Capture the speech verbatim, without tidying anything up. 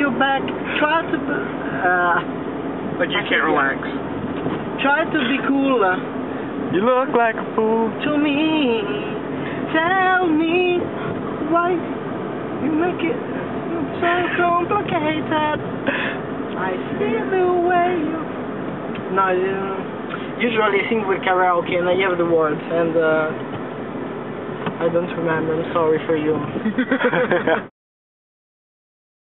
your back. Try to be, uh, Like you I can't relax. try to be cool You look like a fool. to me. Tell me why you make it so complicated. I see the way you. No, uh, usually I sing with karaoke and I have the words and uh, I don't remember. I'm sorry for you.